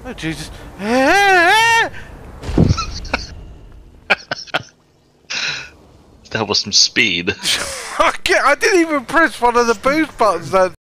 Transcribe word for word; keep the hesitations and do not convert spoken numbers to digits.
Oh Jesus! That was some speed. I didn't even press one of the boost buttons. That